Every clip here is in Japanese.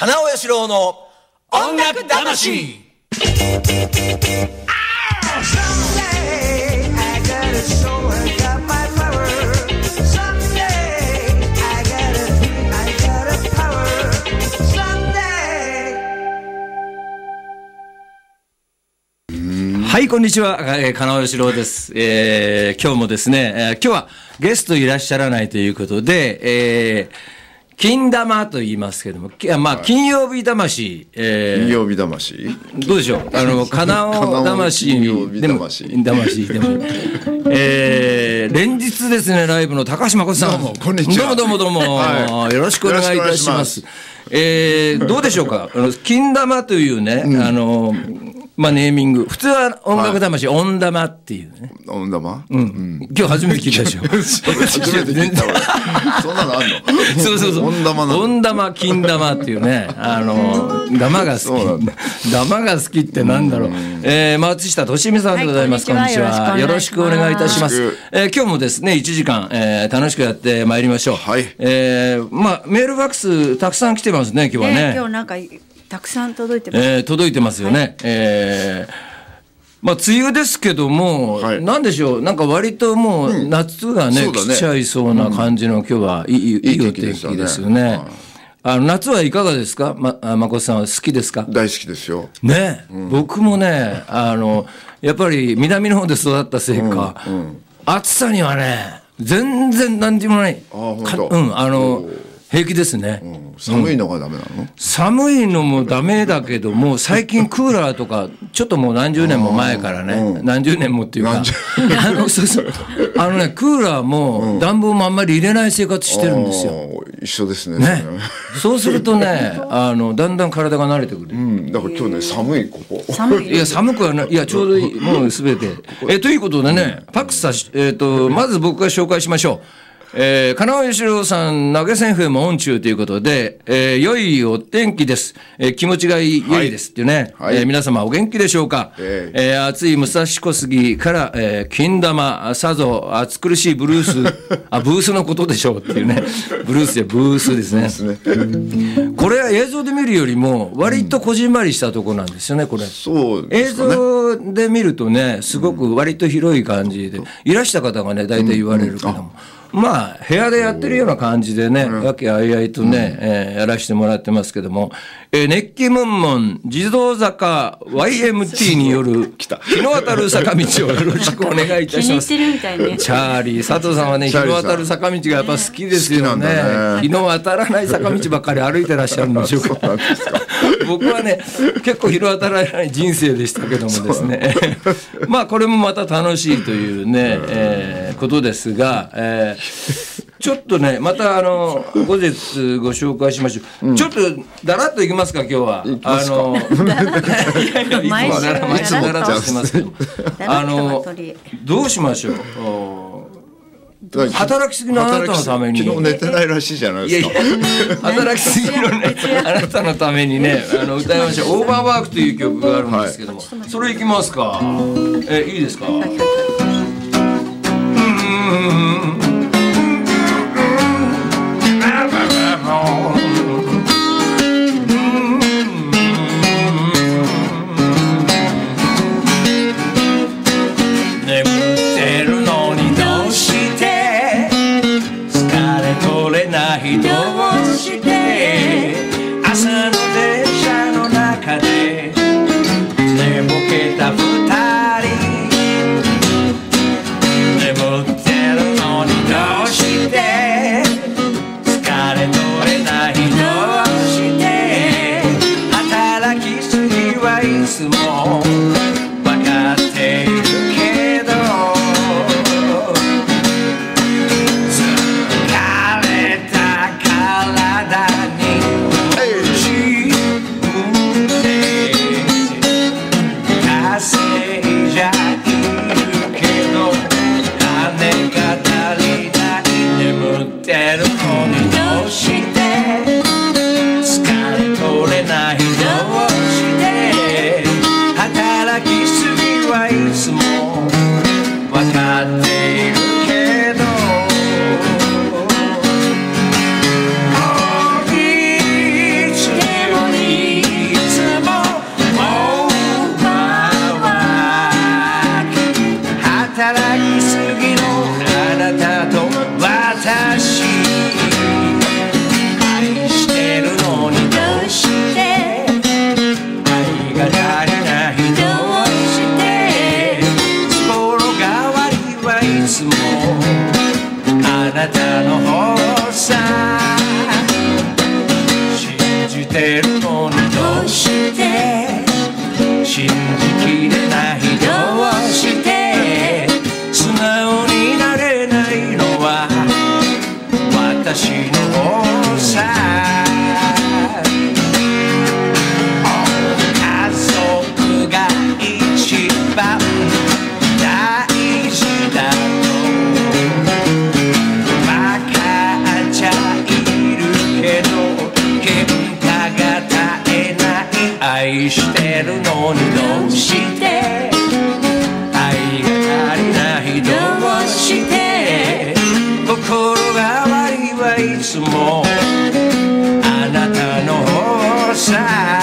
花尾義郎の音楽魂。はい、こんにちは、金尾義郎です。今日もですね、今日はゲストいらっしゃらないということで、金玉と言いますけども、まあ、金曜日魂、 金曜日魂どうでしょう、金尾魂でも、魂でも、連日ですね、ライブの高橋誠さん。 どうも、こんにちは。 どうも、はい、よろしくお願いいたします。どうでしょうか、金玉というね、まあ、ネーミング。普通は音楽魂、音玉っていうね。 音玉？ 今日初めて聞いたでしょ。 初めて聞いたわ。そんなのあんの？ そう。 音玉なの。 音玉、金玉っていうね。玉が好き。玉が好きってなんだろう。松下俊美さんでございます。こんにちは。よろしくお願いいたします。今日もですね、1時間、楽しくやってまいりましょう。 はい。 まあ、メールファックスたくさん来てますね、今日はね。 今日なんか、たくさん届いてます。 届いてますよね。まあ、梅雨ですけども、なんでしょう、なんか割ともう夏がね、来ちゃいそうな感じの今日はいいお天気ですよね。夏はいかがですか、誠さんは好きですか？ 大好きですよ。 ね、僕もね、やっぱり南の方で育ったせいか、暑さにはね、全然何にもない。平気ですね。 寒いのがダメなの？ 寒いのもダメだけども、最近クーラーとかちょっともう何十年も前からね、何十年もっていうか、そうクーラーも暖房もあんまり入れない生活してるんですよ。 一緒ですね。 そうするとね、だんだん体が慣れてくる。 だから今日ね、寒いここ。 いや寒くはない。いやちょうどいい、もうすべて。ということでね、パックスまず僕が紹介しましょう。金尾義郎さん投げ銭 FM オン中ということで、良いお天気です。気持ちがいい、良いですっていうね。皆様お元気でしょうか。暑い武蔵小杉から、金玉、さぞ暑苦しいブルース、ブースのことでしょうっていうね。ブルースやブースですね。これは映像で見るよりも割とこじんまりしたところなんですよね、これ。 そう映像で見るとね、すごく割と広い感じで、いらした方がね、大体言われるけども。まあ、部屋でやってるような感じでね、和気あいあいとね、やらせてもらってますけども、熱気ムンムン地蔵坂 YMT による日の当たる坂道をよろしくお願いいたします。 気に入ってるみたいね。 チャーリー、佐藤さんはね、日の当たる坂道がやっぱ好きですよね。日の当たらない坂道ばっかり歩いてらっしゃるんでしょうか。僕はね、結構日の当たらない人生でしたけどもですね。まあ、これもまた楽しいというね、ことですが、ちょっとね、また後日ご紹介しましょう。ちょっとだらっといきますか、今日は。毎週だらっとしてますけど。どうしましょう。働きすぎのあなたのために。 昨日寝てないらしいじゃないですか。 働きすぎのね、あなたのためにね、歌いましょう。オーバーワークという曲があるんですけども、それいきますか。いいですか。 してるのにどうして信じきれないどうして素直になれないのは私の方さ家族が一番大事だと分かっちゃいるけど喧嘩が絶えない愛してるのにどうして愛が足りないどうして心変わりはいつもあなたの方さ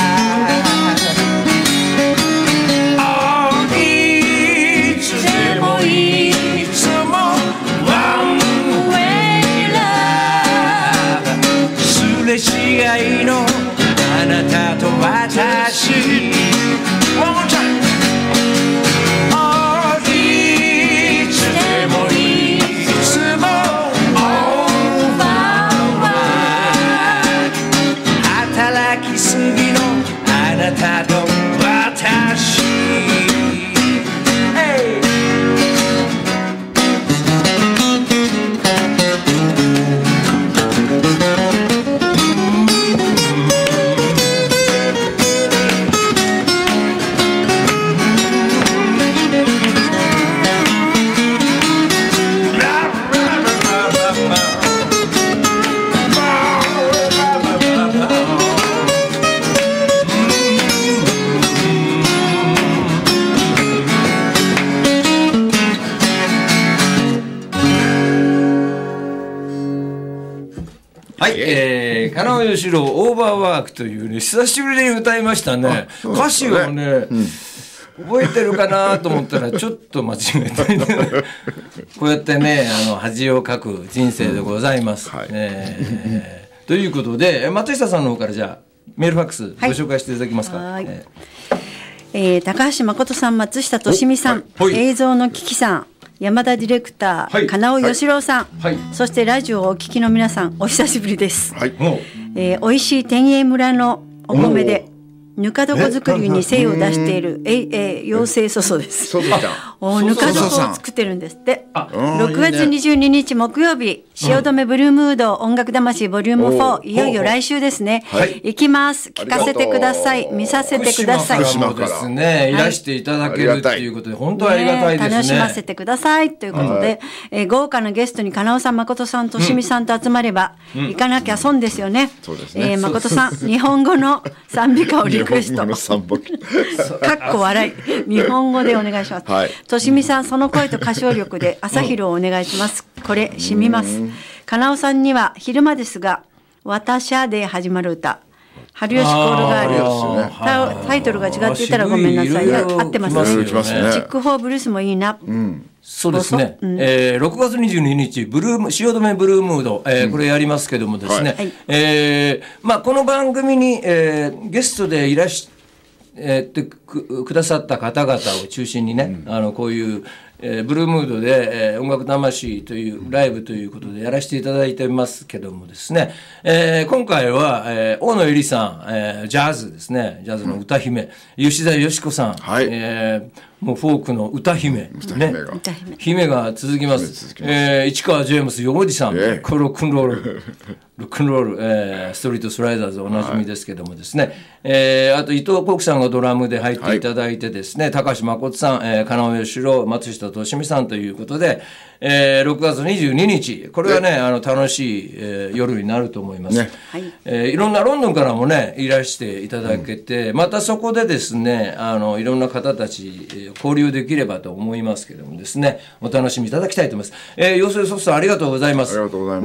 いつでもいつも One way love すれ違いのあなたと私 One more time いつでもいつも Over one 働きすぎのあなたと私 Heyはい、加納義郎オーバーワークというね久しぶりに歌いましたね。歌詞をね、覚えてるかなと思ったらちょっと間違えた、ね、こうやってね恥をかく人生でございます、 はいということで松下さんの方からじゃあメールファックスご紹介していただけますか。 はい高橋誠さん、松下利美さん、映像のキキさん、山田ディレクター、金尾義郎さん、そしてラジオをお聞きの皆さん、お久しぶりです。美味しい天栄村のお米でぬか床作りに精を出している妖精ソソです。ぬか床を作ってるんですって。6月22日木曜日、汐留ブルームード音楽魂ボリューム4、いよいよ来週ですね。行きます。聞かせてください。見させてください。 福島からですね、いらしていただけるっていうことで本当にありがたいですね。 楽しませてくださいということで、豪華なゲストに金尾さん、誠さん、としみさんと集まれば行かなきゃ損ですよね。誠さん、日本語の賛美歌をリクエスト。かっこ笑い。日本語でお願いします。としみさん、その声と歌唱力で朝昼をお願いします。これ染みます。金尾さんには昼間ですが、私ゃで始まる歌。春吉コールがある。タイトルが違っていたらごめんなさい。合ってます。チックフォーブルースもいいな。 そうですね。6月22日汐留ブルームード、これやりますけどもですね。まあこの番組にゲストでいらしてくださった方々を中心にね、こういうブルームードで、音楽魂というライブということでやらせていただいてますけどもですね、今回は、大野ゆりさん、ジャズですね、ジャズの歌姫、吉田よし子さん、もうフォークの歌姫、姫が続きます。市川ジェームス横地さん、ロックンロール、ストリートスライダーズおなじみですけどもですね、あと伊藤国さんがドラムで入っていただいてですね、高橋誠さん、金尾義郎、松下利美さんということで、6月22日、これはね、楽しい、夜になると思います。いろんなロンドンからもね、いらしていただけて、またそこでですね、いろんな方たち、交流できればと思いますけどもですね、お楽しみいただきたいと思います。妖精ソフさん、ありがとうございます。 ありがとうございます。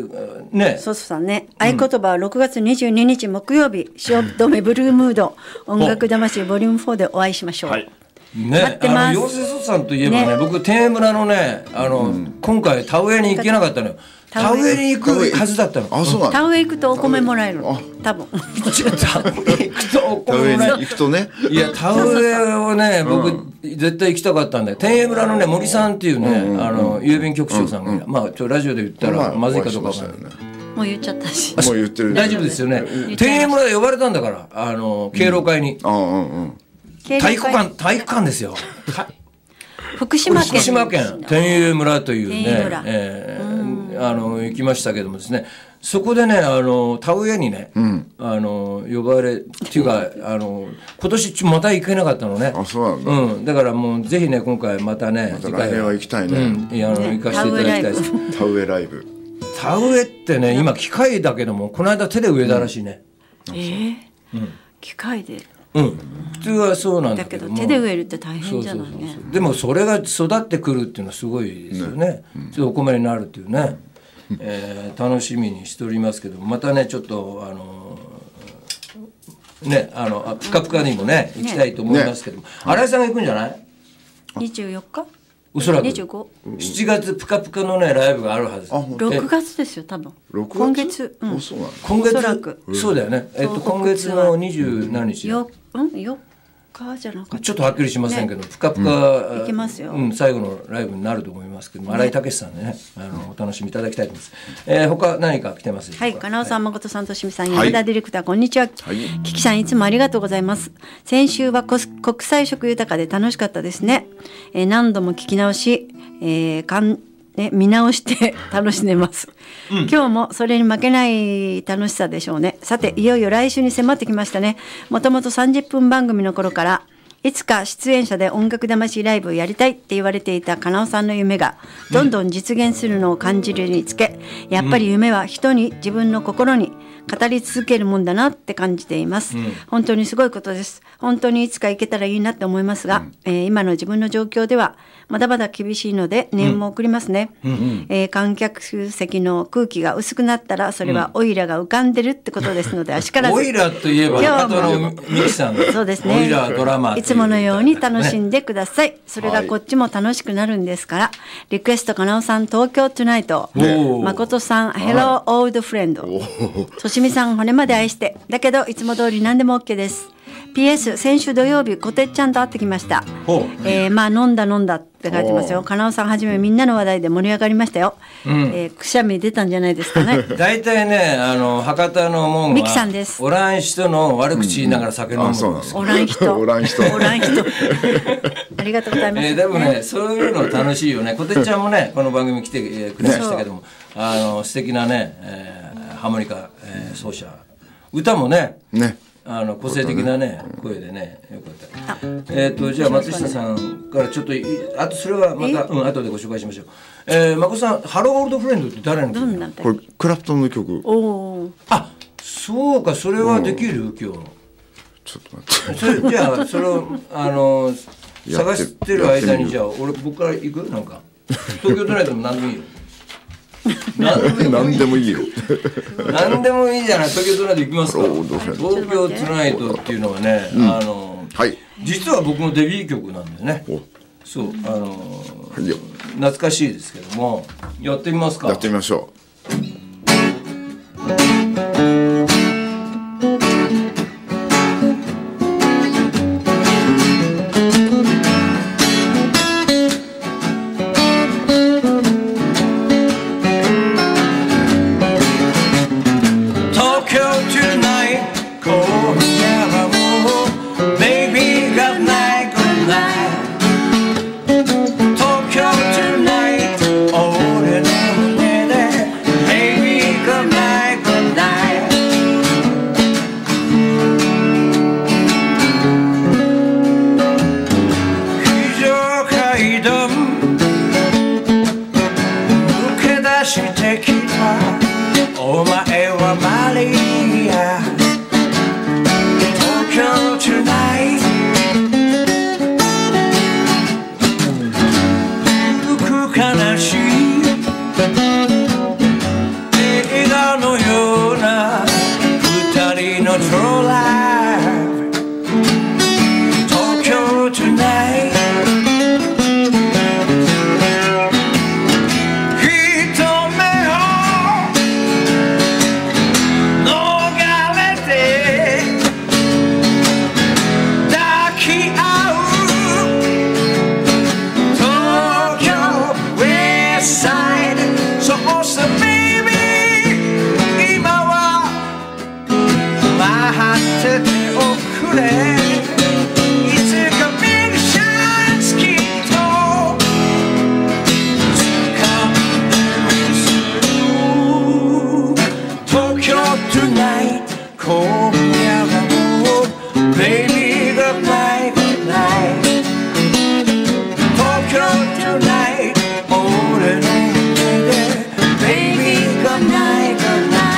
ね、ソフさんね、合言葉は6月22日木曜日、汐留ブルームード音楽魂ボリューム4でお会いしましょう。 ね、妖精ソフさんといえばね、僕天栄村のね、今回田植えに行けなかったのよ。田植えに行くはずだったの。 田植え行くとお米もらえるの。多分。 田植えに行くとね。 いや、田植えをね、僕絶対行きたかったんだよ。天栄村のね、森さんっていうね、郵便局長さんが、まあラジオで言ったらまずいかどうかわからない。 もう言っちゃったし。 もう言ってる。 大丈夫ですよね。天栄村で呼ばれたんだから敬老会に。体育館ですよ。 福島県天栄村というね、行きましたけどもですね、そこでね田植えにね、呼ばれっていうか今年また行けなかったのね。 あ、そうなんだ。 だからもうぜひね今回またね、 来年は行きたいね。 行かせていただきたいです。 田植えライブ。 田植えってね今機械だけどもこの間手で植えたらしいね。 機械で。 普通はそうなんだけども、 だけど手で植えるって大変じゃないね。 でもそれが育ってくるっていうのはすごいですよね。それお米になるっていうね、楽しみにしておりますけど、またねちょっとぷかぷかにもね行きたいと思いますけども、新井さんが行くんじゃない？ 24日？ おそらく 25。 7月ぷかぷかのねライブがあるはず。 6月ですよ多分。 今月。 今月そうだよね。今月の20何日 ？4日じゃなかった。 ちょっとはっきりしませんけど、ぷかぷか行きますよ。 最後のライブになると思いますけど、新井武さんでねお楽しみいただきたいと思います。他何か来てますでしょうか？はい、 金尾さん、誠さん、としみさん、山田ディレクター、こんにちは。キキさんいつもありがとうございます。先週は国際色豊かで楽しかったですね。何度も聞き直し、見直して楽しんでます、今日もそれに負けない楽しさでしょうね。さていよいよ来週に迫ってきましたね。もともと30分番組の頃からいつか出演者で音楽魂ライブをやりたいって言われていた金尾さんの夢がどんどん実現するのを感じるにつけ、やっぱり夢は人に自分の心に語り続けるもんだなって感じています、本当にすごいことです。本当にいつか行けたらいいなって思いますが、今の自分の状況ではまだまだ厳しいので念も送りますね、観客席の空気が薄くなったらそれはオイラが浮かんでるってことですので、足からずオイラといえば中野美紀さんそうですね、 オイラドラマいつものように楽しんでください、それがこっちも楽しくなるんですから、リクエスト金尾さん東京トゥナイト、誠さん Hello Old Friend、としみさん骨まで愛して、だけどいつも通り何でも OK です。 PS 先週土曜日こてっちゃんと会ってきました。まあ飲んだって書いてますよ。金尾さんはじめみんなの話題で盛り上がりましたよ、くしゃみ出たんじゃないですかね。 大体ね博多の門はミキさんです。 おらん人の悪口言いながら酒飲むんです。 おらん人ありがとうございます、 でもねそういうの楽しいよね。こてっちゃんもねこの番組来てくれましたけども、素敵なね、ハーモニカ、奏者、歌もね個性的なね声でねよかった。じゃあ松下さんからちょっとあとそれはまた後でご紹介しましょう。誠さんハローオールドフレンドって誰の曲？ これクラプトンの曲。 あ、そうか、それはできる？今日ちょっと待って、 じゃあそれを探してる間にじゃあ僕から行く？なんか東京都内でも何でもいいよ。 何でもいいよ。 何でもいいじゃない。東京トゥナイト行きますか。東京トゥナイトっていうのはね、実は僕のデビュー曲なんだよね。そう懐かしいですけども、やってみますか。 やってみましょう。 ってておくれいつか見るチャンスきっと掴んでみせる東京 tonight 今夜はもう Baby good night good night 東京 tonight 俺の目で Baby good night good night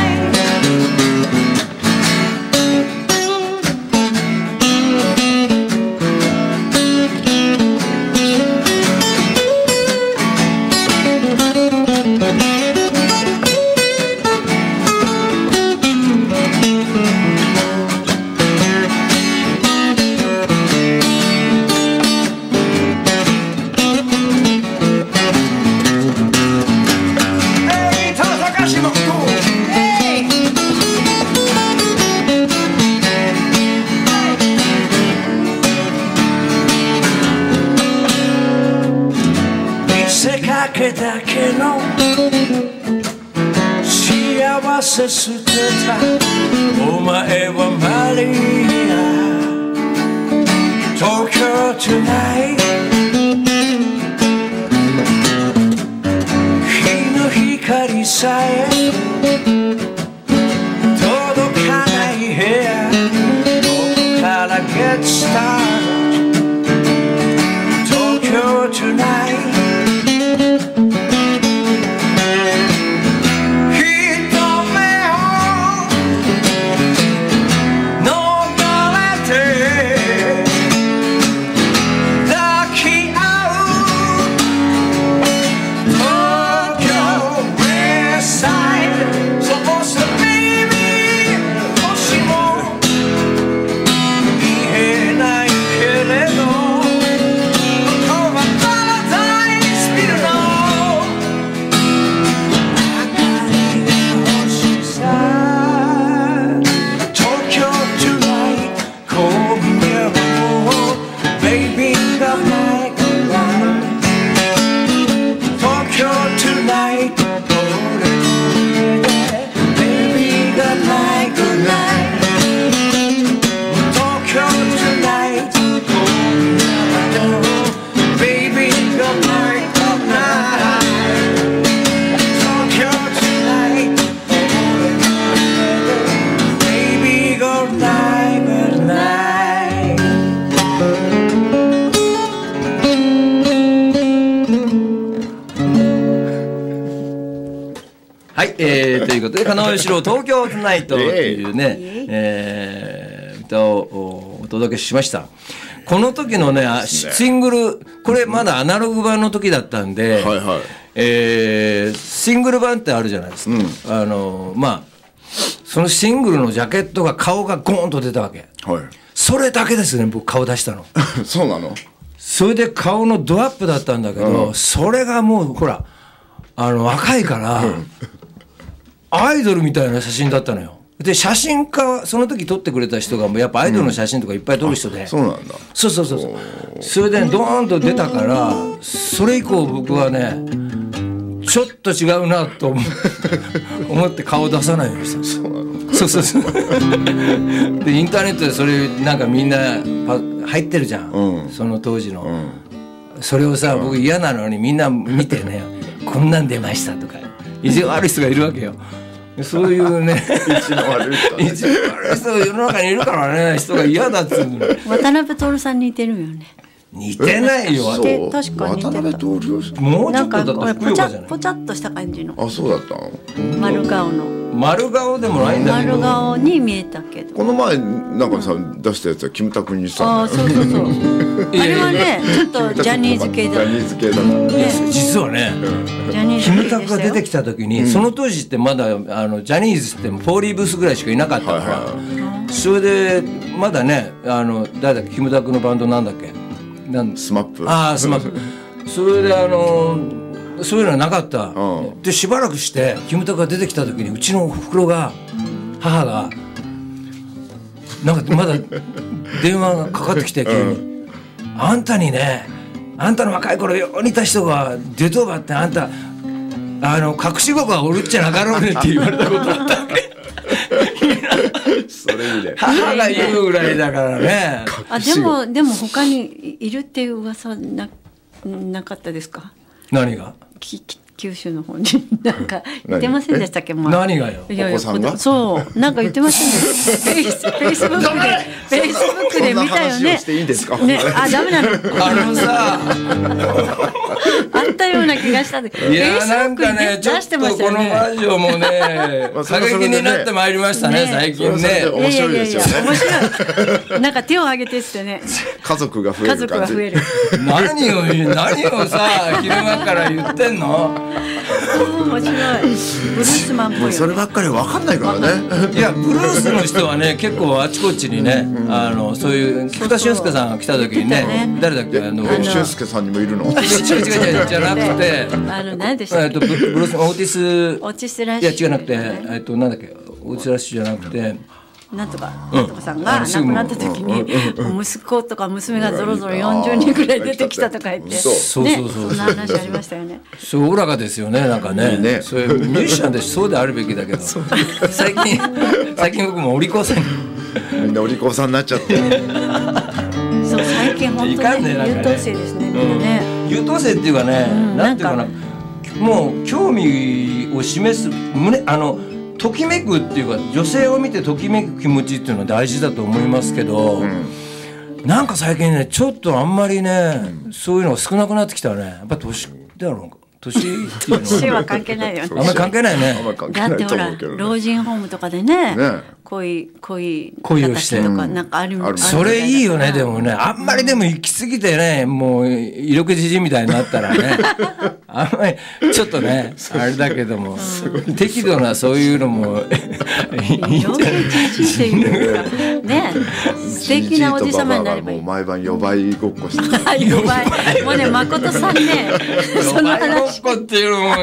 だけの幸せ捨てたお前はマリア東京 tonight 日の光さえ届かない部屋ここから Get started 東京 tonightということで加納義郎東京トゥナイトというね、歌をお届けしました。この時のねシングルこれまだアナログ版の時だったんで、はいはいシングル版ってあるじゃないですか、まあそのシングルのジャケットが顔がゴーンと出たわけ、はい、それだけですね僕顔出したのそうなの。 それで顔のドアップだったんだけど、それがもうほら若いからアイドルみたいな写真だったのよ。で写真家その時撮ってくれた人がやっぱアイドルの写真とかいっぱい撮る人で、 そうなんだ。 そうそれでドーンと出たからそれ以降僕はねちょっと違うなと思って顔出さないようにした。そうなの。そうでインターネットでそれなんかみんな入ってるじゃん、その当時の、それをさ僕嫌なのにみんな見てねこんなん出ましたとか意地悪い人がいるわけよ。そういうね意地の悪い人、ね、 意地悪い人世の中にいるからね人が嫌だっつうの。 渡辺徹さんに似てるよね。 似てないよ。 確かに似てた。 渡辺徹もうちょっとだったらポチャッとした感じの。 あ、そうだったの。 丸顔の。 丸顔でもないんだけど。 丸顔に見えたけど。 この前なんかさ出したやつはキムタクにしたんだよ。 そうあれはねちょっとジャニーズ系だ。 ジャニーズ系だからね。 実はね、キムタクが出てきた時に、その当時ってまだジャニーズってフォーリーブースぐらいしかいなかったから、それでまだね誰だっけキムタクのバンドなんだっけ。 スマップ。 ああスマップ。それでそういうのはなかった、でしばらくしてキムタクが出てきた時にうちの母がなんかまだ電話がかかってきて急に、あんたにねあんたの若い頃よう似た人が出とばってあんた隠し子がおるっちゃなかろうねって言われたことあったわけそれいいね。 母が言うぐらいだからね。 でも他にいるっていう噂なかったですか？ 何が？ 九州の方になんか言ってませんでしたっけ？ 何がよ？ お子さんが？ そうなんか言ってませんでした。フェイスブックで見たよね。 していいんですか？ ね、ダメなの。 さあったような気がしたんで。 いやなんかね、ちょっとこのラジオもね過激になってまいりましたね最近ね。 面白いですよね。 面白い。なんか手を挙げてってね。 家族が増える感じ。 何をさ昼間から言ってんの？ 面白い。ブルースマンっぽいよね。 そればっかり分かんないからね。 いやブルースの人はね結構あちこちにねそういう菊田俊介さんが来た時にね、誰だっけ俊介さんにもいるの？ 違うじゃなくて何でしたっけ？ ブルースオーティスらしい。 いや違うなくてなんだっけオーティスラッシュじゃなくて。 なんとかさんが亡くなった時に息子とか娘がぞろぞろ40人ぐらい出てきたとか言って、そんな話ありましたよね。 そうおらかですよねなんかね。そういうミュージシャンでそうであるべきだけど、最近僕もお利口さんにみんなお利口さんになっちゃって。 そう最近本当に優等生ですねみんなね。 優等生っていうかね、なんていうかな、もう興味を示すときめくっていうか女性を見てときめく気持ちっていうのは大事だと思いますけど、なんか最近ねちょっとあんまりね、そういうのが少なくなってきたね。やっぱ年だろうか。年は関係ないよね。 あんまり関係ないね。 だってほら老人ホームとかでね恋をしてとかなんかある。 それいいよね。でもねあんまりでも行き過ぎてねもう色気じじみたいになったらねあんまりちょっとねあれだけども適度なそういうのも色気じじっていうかね素敵なおじさまになればいい。 毎晩夜倍ごっこしてた。 夜倍もうね誠さんねその話夜倍ごっこっていうのも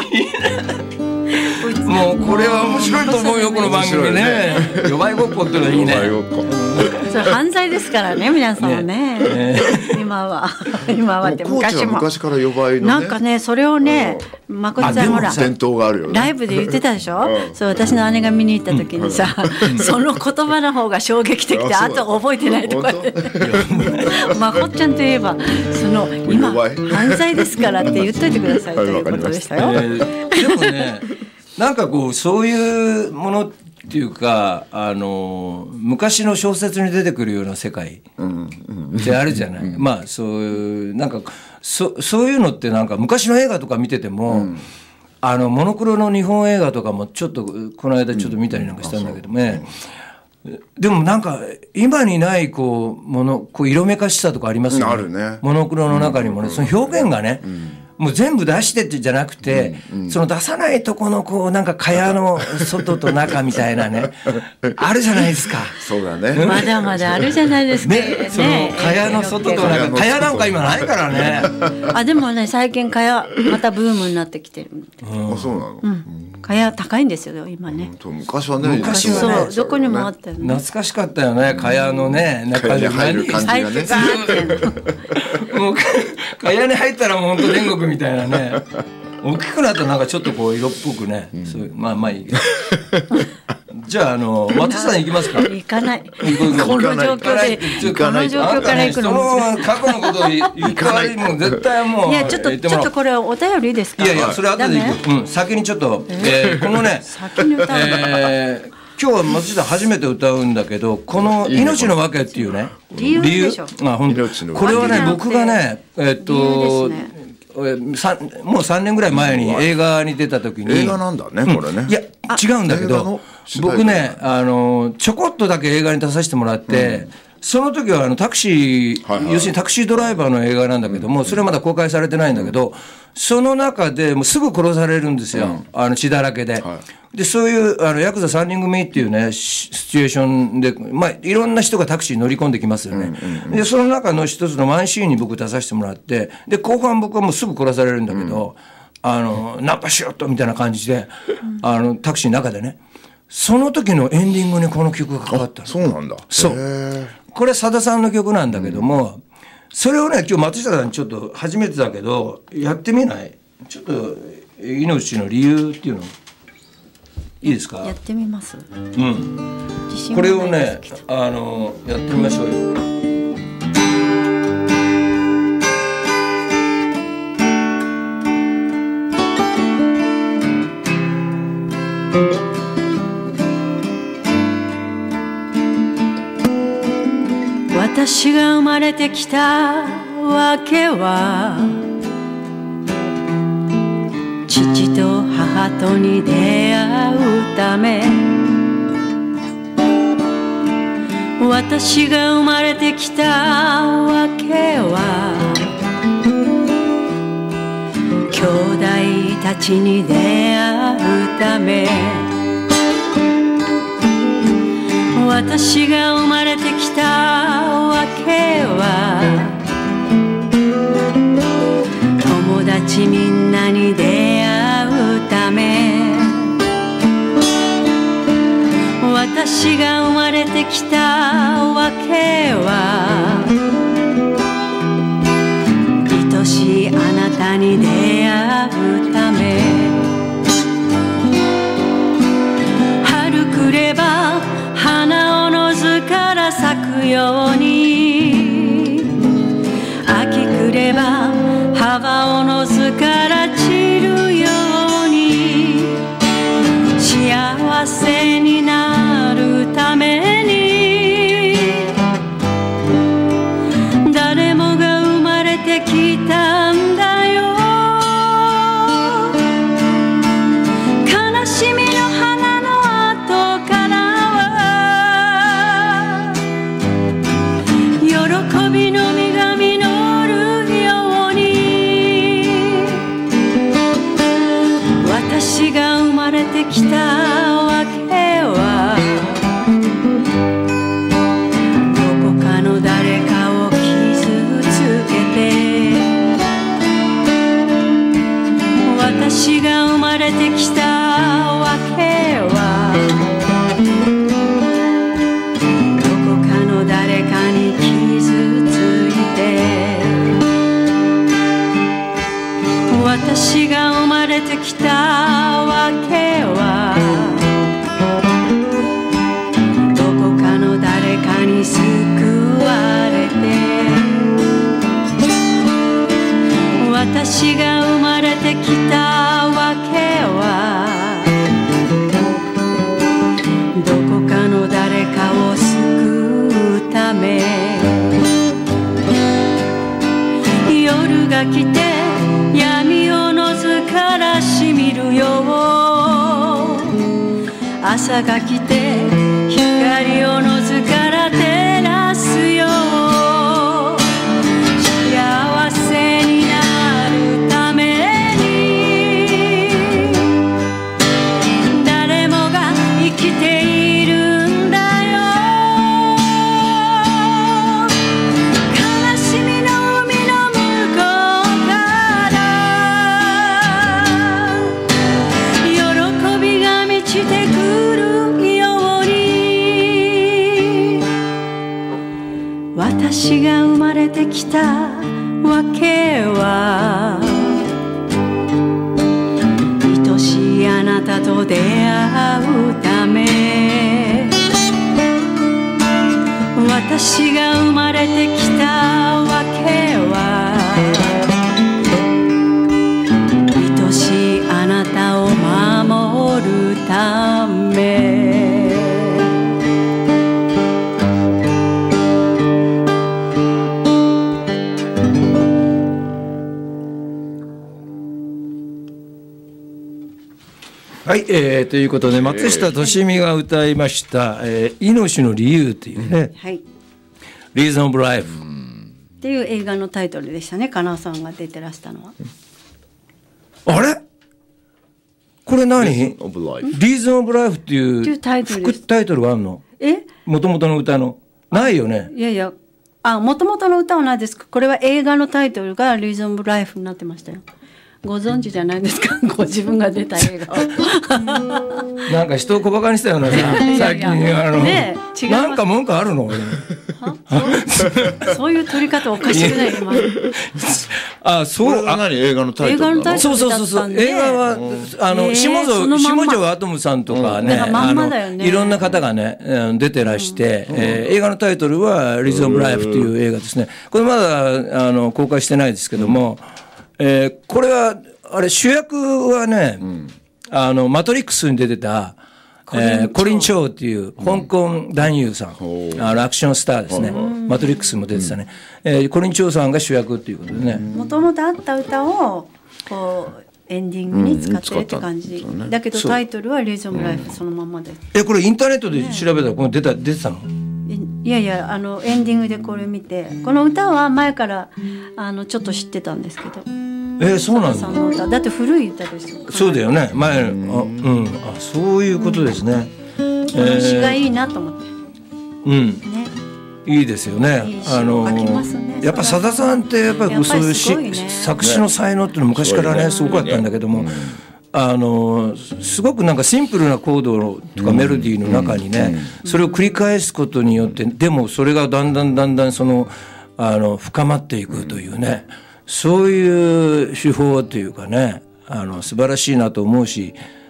もうこれは面白いと思うよこの番組ね。夜倍ごっこっていうのはいいね。 それ犯罪ですからね皆さんはね。今はって昔から夜倍のね。 なんかねそれをね誠ちゃんほら伝統があるよね。 ライブで言ってたでしょ。そう私の姉が見に行った時にさその言葉の方が衝撃的であと覚えてないとかって誠ちゃんといえばその今犯罪ですからって言っといてくださいということでしたよ。 でもねなんかこうそういうものっていうか昔の小説に出てくるような世界ってあるじゃない。まあそういうなんかそういうのってなんか昔の映画とか見てても、モノクロの日本映画とかもちょっとこの間ちょっと見たりなんかしたんだけどね。でもなんか今にないこう色めかしさとかありますよね。あるね。モノクロの中にもね、その表現がね。もう全部出してってじゃなくて、その出さないとこのこうなんか蚊帳の外と中みたいなねあるじゃないですか。 そうだね。 まだまだあるじゃないですか。 ね、その蚊帳の外と中、蚊帳なんか今ないからね。 でもね最近蚊帳またブームになってきてる。 そうなの。 蚊帳高いんですよ今ね。 昔はね。 そうどこにもあったよね。 懐かしかったよね蚊帳のね中で入る感じがね。 もう蚊帳に入ったらもう本当天国みたいなね。大きくなったらなんかちょっとこう色っぽくね、そういうまあいい。じゃあ松下さん行きますか。 行かない。この状況から行くの。 その過去のことを言って悪いもん絶対もう。 いやちょっとこれお便りいいですか。 いやそれ後で行く。先にちょっとこのね。 先に歌う。 今日は松下初めて歌うんだけどこの命の訳っていうね理由でしょ。 これはね僕がねもう3年ぐらい前に映画に出た時に映画なんだねこれね。 いや違うんだけど僕ねちょこっとだけ映画に出させてもらってその時はタクシー要するにタクシードライバーの映画なんだけどもそれはまだ公開されてないんだけどその中でもうすぐ殺されるんですよ血だらけで。でそういうヤクザ3人組っていうねシチュエーションで、いろんな人がタクシーに乗り込んできますよね。でその中の一つのワンシーンに僕出させてもらってで後半僕はもうすぐ殺されるんだけど、ナンパしろとみたいな感じでタクシーの中でねその時のエンディングにこの曲がかかったの。 そうなんだ。 そうこれさださんの曲なんだけども、それをね今日松下さんちょっと初めてだけどやってみない？ちょっと命の理由っていうのいいですか？ やってみます。 これをね、やってみましょうよ。 私が生まれてきたわけは、父と母とに出会うため。私が生まれてきたわけは、兄弟たちに出会うため。私が生まれてきたわけは、友達みんなに出会うため。私が生まれてきたわけは、愛しいあなたに出会うため。春来れば花おのずから咲くように、秋来れば葉おのずから散るように、幸せになるために誰もが生まれてきたんだよ。悲しみの花の後からは喜びの実が実るように、私が生まれてきたわけは、どこかの誰かを傷つけて。私が生まれてきたわけは、どこかの誰かに傷ついて。私が生まれてきたわけは、どこかの誰かに救われて。私が生まれてきたわけは、どこかの誰かを救うため。夜が来て闇をのずからしみるよ、朝が来て光をのずから照らすよ。幸せになるために誰もが生きているんだよ。悲しみの海の向こうから喜びが満ちてくるように、私が生まれてきたわけは、愛しいあなたと出会うため。私が生まれてきたわけは、愛しいあなたを守るため。 はい、ということで松下俊美が歌いました「命の理由」というね、 はい、 リーズンオブライフっていう映画のタイトルでしたね。かなおさんが出てらしたのは。 あれこれ何？リーズンオブライフっていう副タイトルがあるの？もともとの歌のないよね。 いやいや、もともとの歌はないです。これは映画のタイトルがリーズンオブライフになってましたよ。ご存知じゃないですか、ご自分が出た映画を。 なんか人を小馬鹿にしたようなさ、最近ね、 なんか文句あるの？ そういう取り方おかしくない？ そう。 これは何、映画のタイトルなの？ そう。映画は下條アトムさんとかね、いろんな方がね出てらして、映画のタイトルはリズムライフという映画ですね。これまだ公開してないですけども、これはあれ主役はね、マトリックスに出てたコリン・チョウっていう香港男優さん、アクションスターですね。マトリックスも出てたね。コリン・チョウさんが主役っていうことでね。 もともとあった歌をこうエンディングに使ってるって感じ。だけどタイトルはリズムライフそのままで。 これインターネットで調べたらこれ出てたの？ いやエンディングでこれ見て、この歌は前からちょっと知ってたんですけど。 そうなんだ。 だって古い歌ですよ。 そうだよね。そういうことですね。 詩がいいなと思って。 いいですよね。やっぱさださんってやっぱりそういう作詞の才能っていうの昔からねすごかったんだけども、すごくなんかシンプルなコードとかメロディーの中にね、それを繰り返すことによって、でもそれがだんだん深まっていくというね。そういう手法というかね、素晴らしいなと思うし、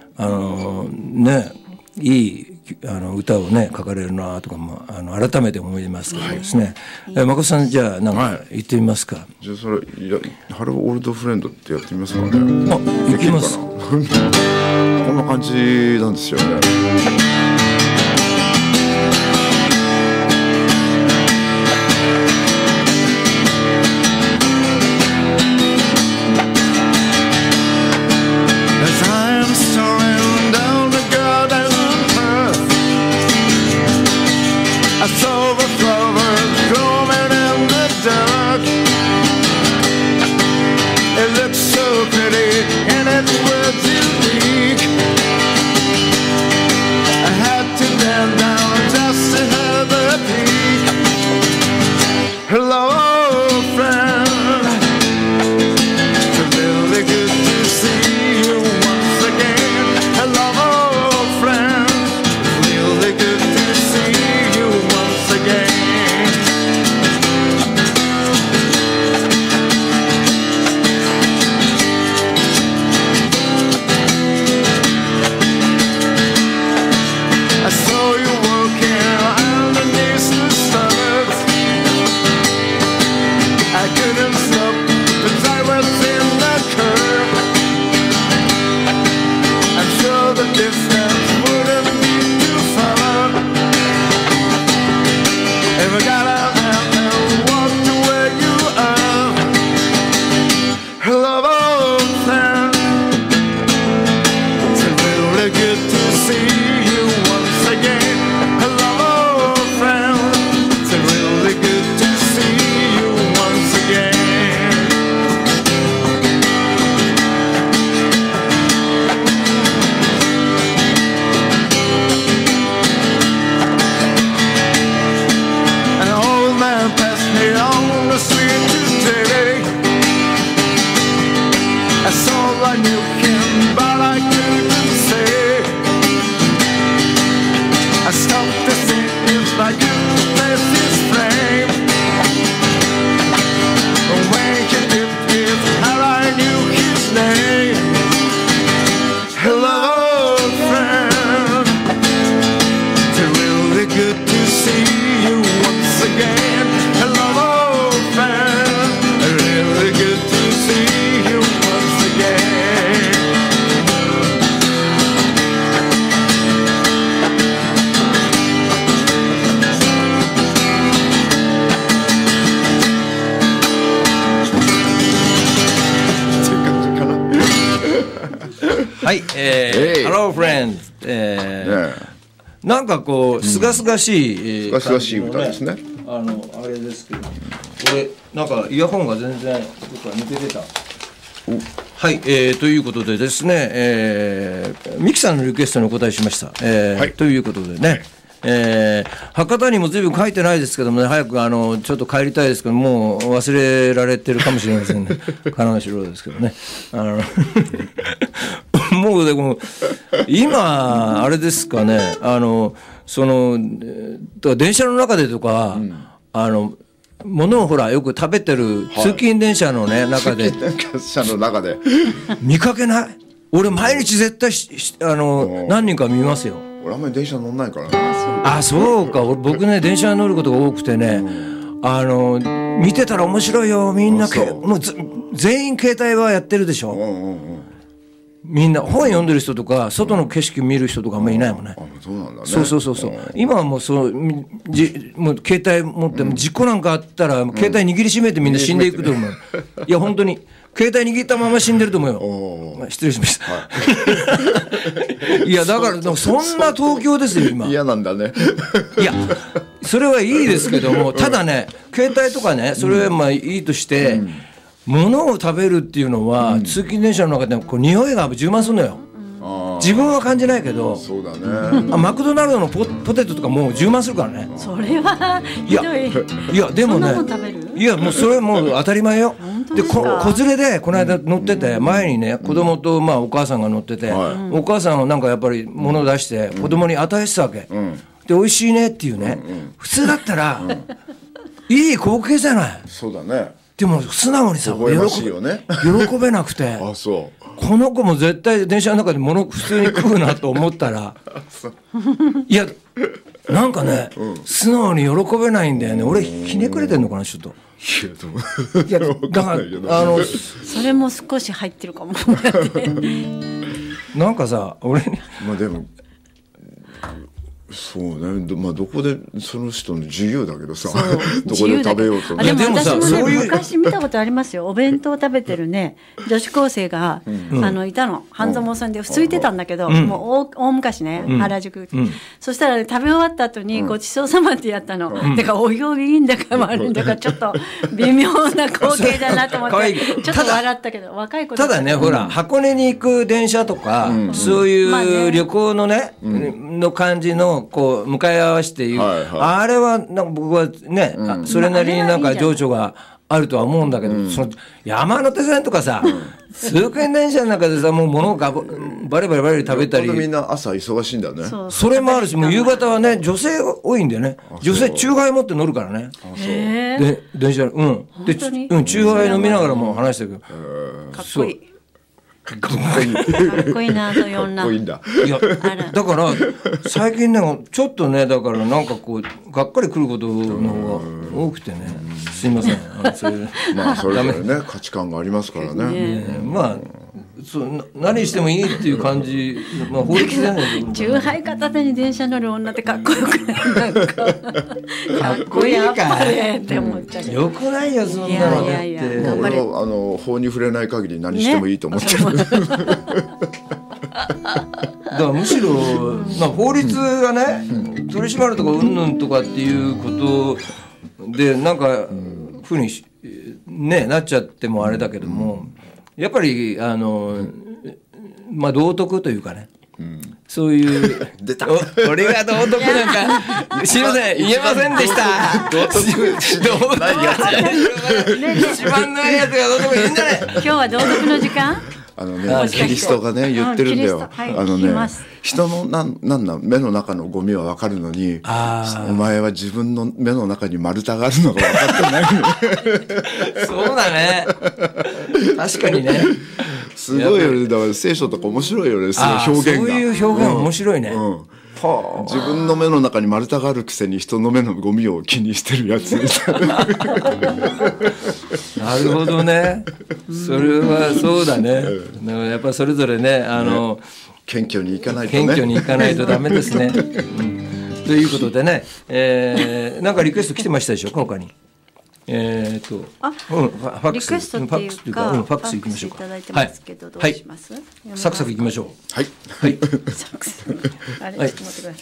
いい歌をね書かれるなとかも改めて思いますけどですね。誠さんじゃあなんか言ってみますか。 じゃあそれハローオールドフレンドってやってみますかね。 行きます。 こんな感じなんですよね。 はい、Hello Friends、なんかこうすがすがしい、 すがすがしい歌ですね。 あれですけど、これなんかイヤホンが全然どっか抜けてた。はい、ということでですね、ミキさんのリクエストにお答えしました。はい、ということでね。博多にも随分書いてないですけどもね、早くちょっと帰りたいですけど、もう忘れられてるかもしれませんね。金橋ローですけどね。もうでも今あれですかね、電車の中でとか、 物をほらよく食べてる通勤電車のね、中で電車の中で見かけない？俺毎日絶対何人か見ますよ。 俺あんまり電車乗んないからね。 あ、そうか。僕ね電車に乗ることが多くてね、見てたら面白いよ。みんなもう全員携帯はやってるでしょ。みんな本読んでる人とか外の景色見る人とかもいないもんね。 そうなんだね。 そう今はもうもう携帯持って事故なんかあったら携帯握りしめてみんな死んでいくと思う。いや本当に携帯握ったまま死んでると思うよ。失礼しました。いやだからそんな東京ですよ今。 嫌なんだね。 いやそれはいいですけども、ただね携帯とかねそれはまあいいとして。物を食べるっていうのは、通勤電車の中でこう匂いが充満するのよ。自分は感じないけど、 そうだね。 マクドナルドのポテトとかもう充満するからね。 それはひどい。 いやでもね、いやもうそれもう当たり前よ。で子連れでこの間乗ってて、前にね子供とまあお母さんが乗ってて、お母さんはなんかやっぱり物を出して子供に与えてたわけ。で美味しいねっていうね。普通だったらいい光景じゃない。 そうだね。 でも素直にさ、喜べなくてあ、そう。 この子も絶対電車の中で物普通に食うなと思ったらいやなんかね、素直に喜べないんだよね。俺ひねくれてんのかなちょっと。いやだからそれも少し入ってるかも。 なんかさ俺にまあでもそうね、まあどこでその人の自由だけどさ、どこで食べようと。 でも私もね昔見たことありますよ。お弁当食べてるね女子高生がいたの。半蔵門さんで空いてたんだけど、もう大昔ね原宿。そしたら食べ終わった後にごちそうさまってやったの。だからお行儀いいんだか悪いんだかちょっと微妙な光景だなと思ってちょっと笑ったけど、若い子ただねほら箱根に行く電車とかそういう旅行のねの感じのこう向かい合わせていう、あれはなんか僕はね、それなりになんか情緒があるとは思うんだけど、その山手線とかさ、通勤電車の中でさもう物をバリバリ食べたり、 みんな朝忙しいんだね。 それもあるし、もう夕方はね女性多いんだよね。女性チューハイ持って乗るからね。で電車でチューハイ飲みながらも話してる。 かっこいい。かっこいいなと呼んだ。 いやだから最近ねちょっとねだからなんかこうがっかりくることの方が多くてね、すいません。 まあそれぞれね価値観がありますからね。 まあ何してもいいっていう感じ、まあ法律じゃないけど。 チューハイ片手に電車乗る女ってかっこよくない？なんかかっこいいかって思っちゃう。 よくないよそんなのだって。 俺は法に触れない限り何してもいいと思ってる。だからむしろ、まあ、法律がね、取り締まるとかうんぬんとかっていうことでなんかふうにねなっちゃってもあれだけども、やっぱりまあ道徳というかね、そういう出た俺が道徳なんかすいません言えませんでした。道徳ないやつ一番ないやつが道徳言うんじゃない。 今日は道徳の時間。 キリストがね言ってるんだよ。人の目の中のゴミは分かるのに、お前は自分の目の中に丸太があるのが分かってない。 そうだね。確かにね。 すごいよね。だから聖書とか面白いよね。その表現が。 そういう表現面白いね。 自分の目の中に丸太があるくせに人の目のゴミを気にしてるやつ。 なるほどね。それはそうだね。やっぱそれぞれね謙虚にいかないとね。謙虚にいかないとダメですね。ということでね、なんかリクエスト来てましたでしょ今回に。 リクエストっていうかファックスいきましょうか。いただいてますけどどうします？ サクサクいきましょう。 はいはい。 サクサク。あれちょっと待ってくだ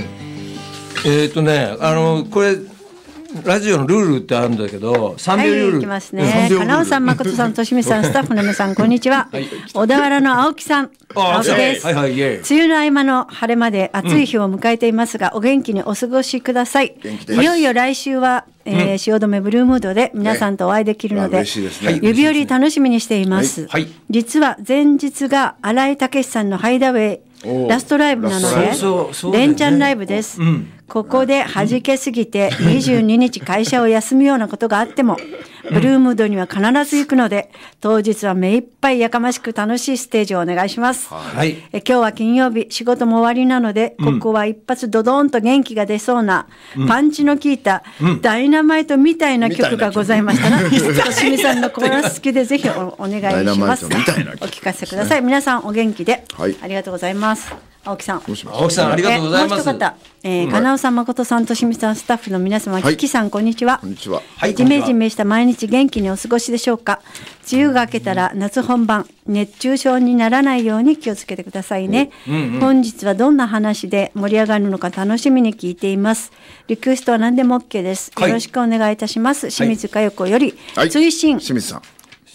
さい。 これラジオのルールってあるんだけど、3秒ルール。 いきますね。金尾さん、誠さん、としみさん、スタッフの皆さん、こんにちは。小田原の青木さん。青木です。梅雨の合間の晴れまで暑い日を迎えていますが、お元気にお過ごしください。いよいよ来週は、汐留ブルームードで皆さんとお会いできるので、指折り楽しみにしています。実は前日が新井武さんのハイダウェイラストライブなので、連チャンライブです。 ここで弾けすぎて22日会社を休むようなことがあっても、ブルームードには必ず行くので、当日は目いっぱいやかましく楽しいステージをお願いします。はい、今日は金曜日、仕事も終わりなので、ここは一発ドドーンと元気が出そうな、パンチの効いた、ダイナマイトみたいな曲がございましたら、としみさんのコーラス付きでぜひ お願いします。お聞かせください。皆さんお元気で、ありがとうございます。青木さん。 青木さん、ありがとうございます。 もう一方、金尾さん、誠さん、としみさん、スタッフの皆様、キキさん、こんにちは。 こんにちは。 じめじめした毎日元気にお過ごしでしょうか。梅雨が明けたら夏本番、熱中症にならないように気をつけてくださいね。本日はどんな話で盛り上がるのか楽しみに聞いています。リクエストは何でも OK です。よろしくお願いいたします。清水佳代子より、追伸。 清水さん。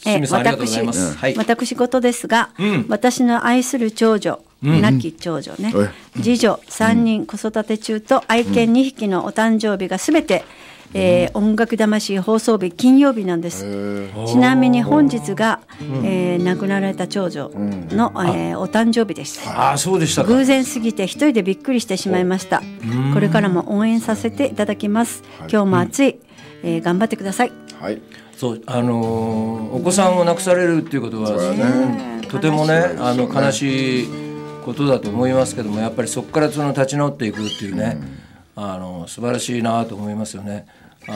私事ですが、私の愛する長女、亡き長女ね、次女3人子育て中と愛犬2匹のお誕生日がすべて、音楽魂放送日金曜日なんです。ちなみに本日が、亡くなられた長女の、お誕生日です。 そうでしたか。 偶然すぎて一人でびっくりしてしまいました。これからも応援させていただきます。今日も暑い、頑張ってください。 はい。 そう、お子さんを亡くされるっていうことは、とてもね、悲しいことだと思いますけども、やっぱりそこから立ち直っていくっていうね、素晴らしいなと思いますよね。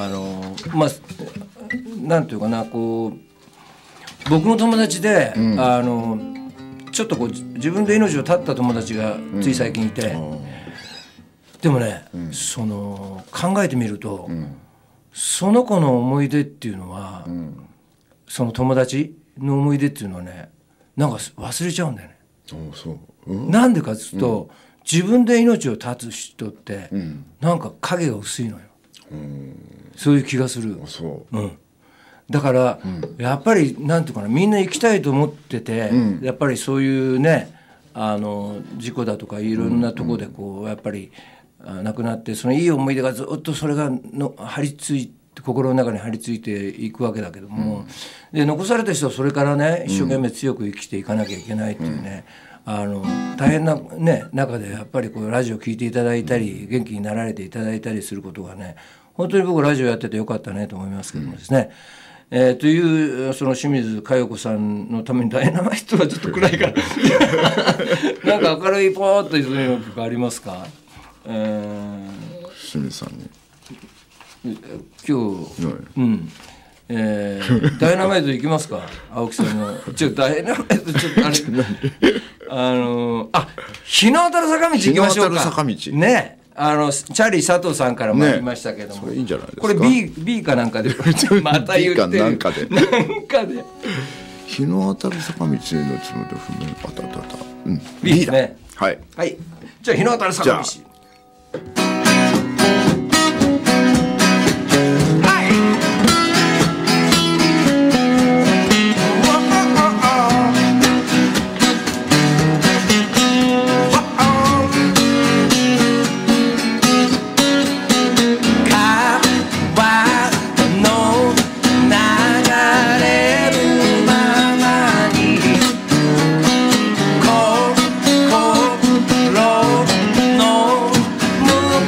なんていうかな、こう僕の友達で、ちょっとこう自分で命を絶った友達がつい最近いて、でもね、その考えてみると、その子の思い出っていうのは、その友達の思い出っていうのはね、なんか忘れちゃうんだよね。なんでかっていうと、自分で命を絶つ人って、なんか影が薄いのよ。そういう気がする。だから、やっぱりなんていうかな、みんな生きたいと思ってて、やっぱりそういうね、事故だとかいろんなところでこうやっぱり亡くなって、そのいい思い出がずっとそれが張り付いて心の中に張り付いていくわけだけども、で残された人はそれからね、一生懸命強く生きていかなきゃいけないっていうね、大変な、ね、中でやっぱりこうラジオ聞いていただいたり、元気になられていただいたりすることがね、本当に僕ラジオやっててよかったねと思いますけどもですね、というその清水佳代子さんのためにダイナマイトはちょっと暗いからなんか明るいポーッという曲ありますか？ 清水さんに今日、ダイナマイト行きますか？青木さんのダイナマイトちょっと日の当たる坂道行きましょうか。 日の当たる坂道ね、チャーリー佐藤さんからもありましたけども、 それいいんじゃないですか。 これ B かなんかでまた言ってる。 B かなんかで日の当たる坂道のちので不明あた B ですね。 はい、 じゃあ日の当たる坂道。 心の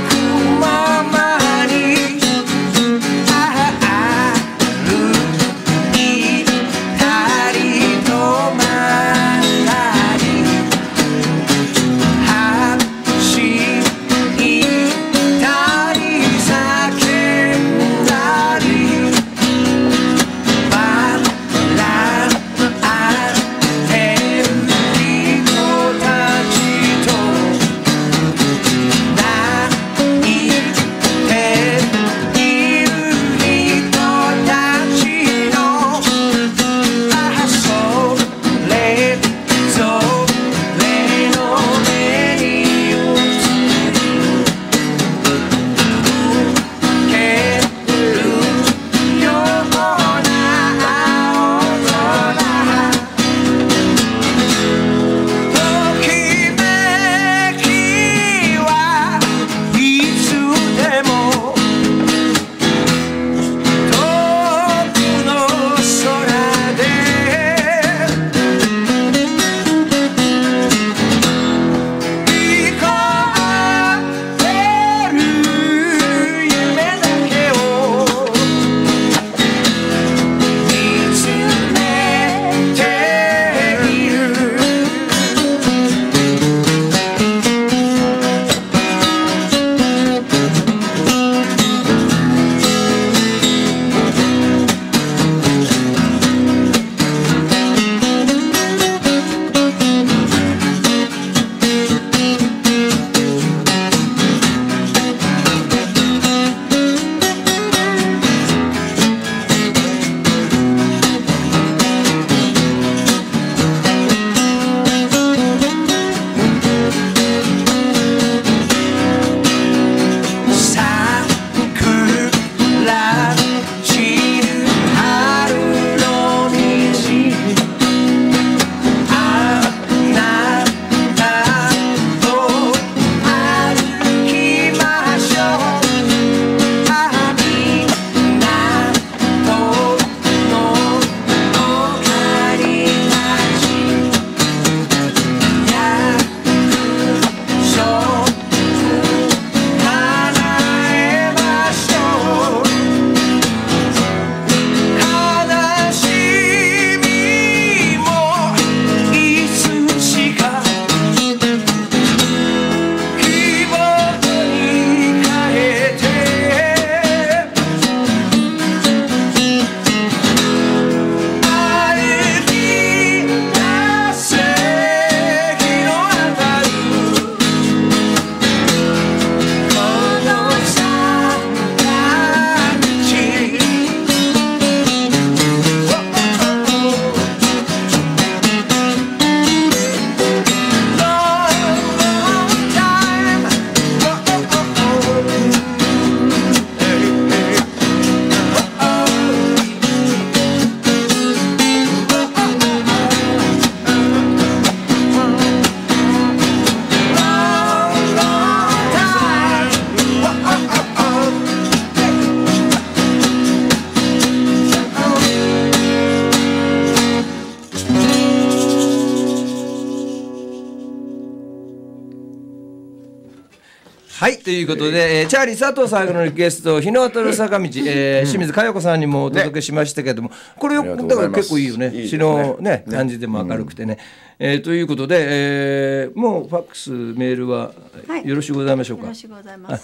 はい、ということで、チャーリー佐藤さんのリクエスト、日の当たる坂道、清水佳代子さんにもお届けしましたけれども、これだから結構いいよね。詩のね、感じでも明るくてね。ということで、もうファックス、メールはよろしゅうございましょうか。 よろしゅうございます。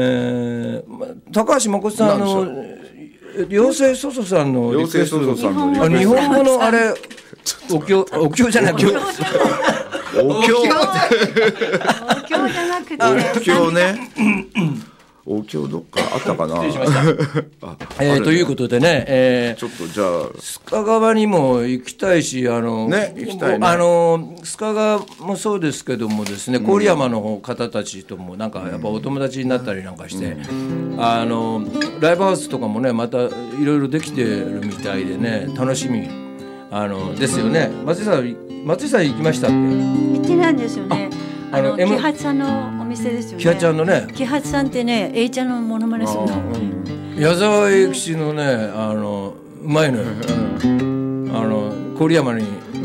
高橋誠さんの妖精ソソさんのリクエスト、日本語のあれお経じゃなくてお経じゃなくてお経ね。お経どっかあったかな。 失礼しましたということでね、 ちょっとじゃあ須賀川にも行きたいし、 行きたいね。 須賀川もそうですけどもですね、郡山の方たちともなんかやっぱお友達になったりなんかして、ライブハウスとかもねまたいろいろできてるみたいでね、楽しみですよね。松井さん行きましたっけ？ 行ってないんですよね。喜八さんのお店ですよね。 喜八ちゃんのね。 喜八さんってね、A ちゃんのモノマネするの。 矢沢永吉のね、うまいのよ。郡山に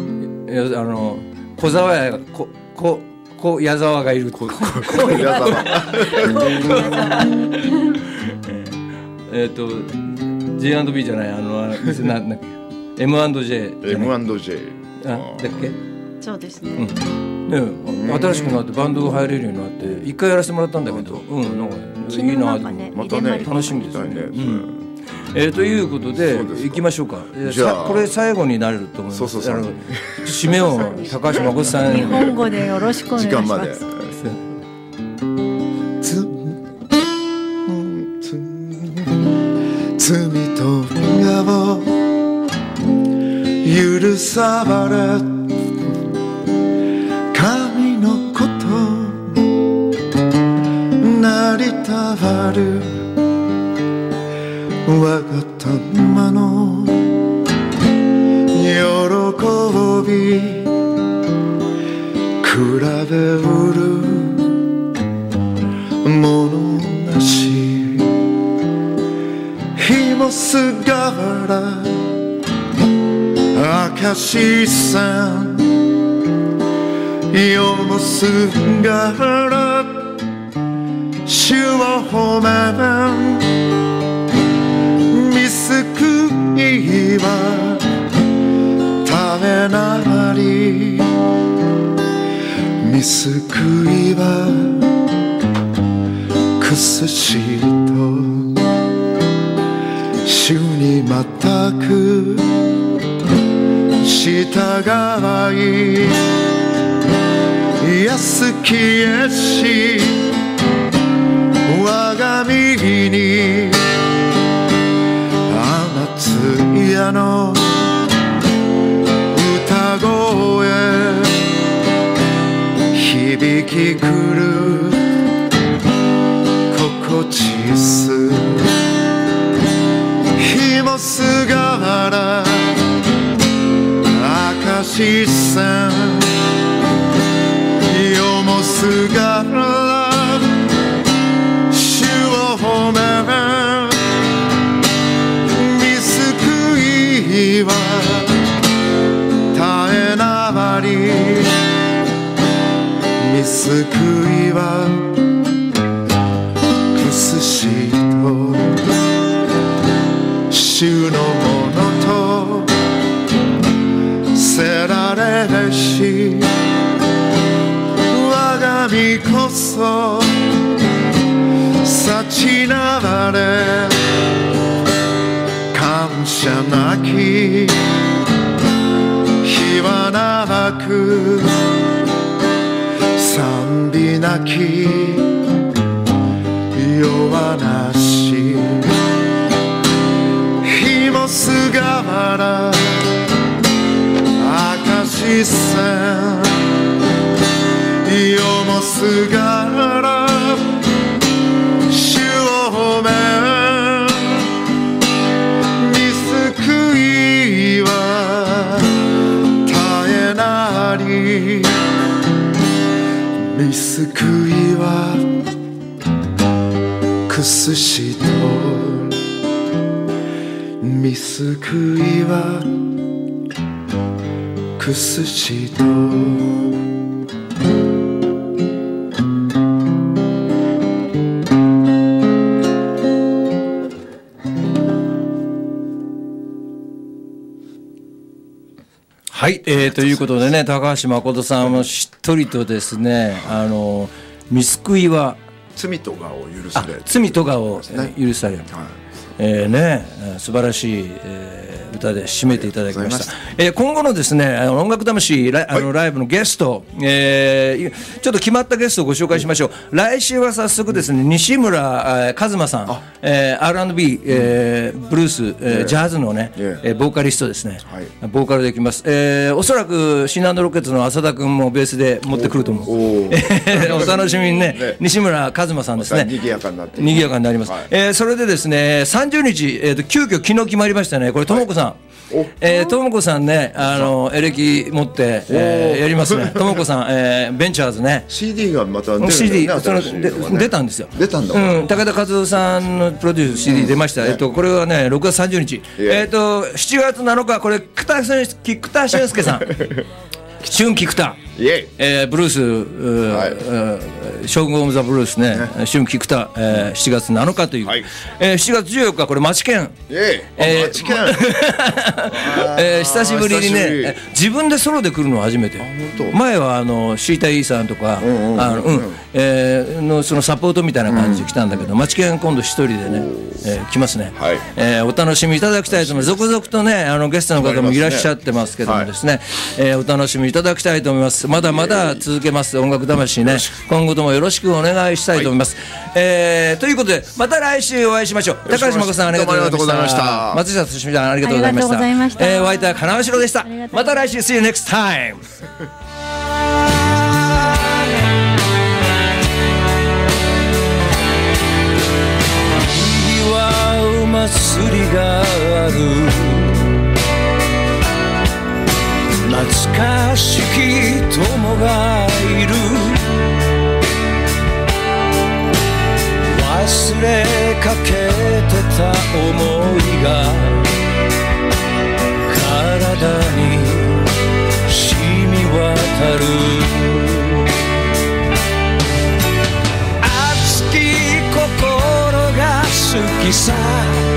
小沢屋矢沢がいる。小矢沢。J&B じゃない店なんだっけ？ M&J。 M&J。 だっけ？ そうですね。 新しくなってバンドが入れるようになって一回やらせてもらったんだけど、なんかいいな、 またね楽しみですね。ということで行きましょうか。これ最後になると思います。締めを高橋誠さん日本語でよろしくお願いします。 罪と我を許され神のことなりたわる我が玉の喜び比べうるものなし日もすがら明石山世もすがら主を褒め見救いはためなり見救いはくすしと主にまたく従い安きえし我が右に天津屋の歌声響き来る心地す日もすがら明石山世もすがら主を褒め見救いは絶えなわり見救いはくすしと主のものとせられし我が身こそ幸なわれ感謝なき日は長く賛美なき夜はなし日もすがら明石山世もすがら主を褒め見救いは絶えなり見救いはくすしと見救いはくすしとはい、ということでね、高橋誠さんもしっとりとですね、見救いは罪とがを許される、 罪とがを許される、素晴らしい、歌で締めていただきました。今後のですね、音楽魂ライブのゲスト、ちょっと決まったゲストをご紹介しましょう。来週は早速ですね、西村一馬さん、R&B、ブルース、ジャズのね、ボーカリストですね、ボーカルできます。おそらくシン&ロケッツの浅田君もベースで持ってくると思う。お楽しみにね、西村一馬さんですね、 賑やかになって賑やかになります。それでですね、30日、急遽昨日決まりましたね。これともこさん、ともこさんね、エレキ持って、やりますね。ともこさん、ベンチャーズね。 CD がまた出るんだよね。 CD 出たんですよ。 出たんだ。 武田和夫さんのプロデュース CD 出ました。これはね、6月30日。7月7日、これ菊田俊介さん。春菊田。ブルース、将軍オブザブルースね、春菊田、7月7日という、7月14日、これ、町県、久しぶりにね、自分でソロで来るのは初めて、前はシータイーさんとか、そのサポートみたいな感じで来たんだけど、町県、今度一人でね、来ますね、お楽しみいただきたいと思います。続々とね、ゲストの方もいらっしゃってますけどもですね、お楽しみいただきたいと思います。まだまだ続けます音楽魂ね、今後ともよろしくお願いしたいと思います。ということでまた来週お会いしましょう。高橋誠さんありがとうございました。松下俊美さんありがとうございました。お相手は金尾でした。また来週 See you next time 祭りがある懐かしき友がいる忘れかけてた想いが体に染み渡る熱き心が好きさ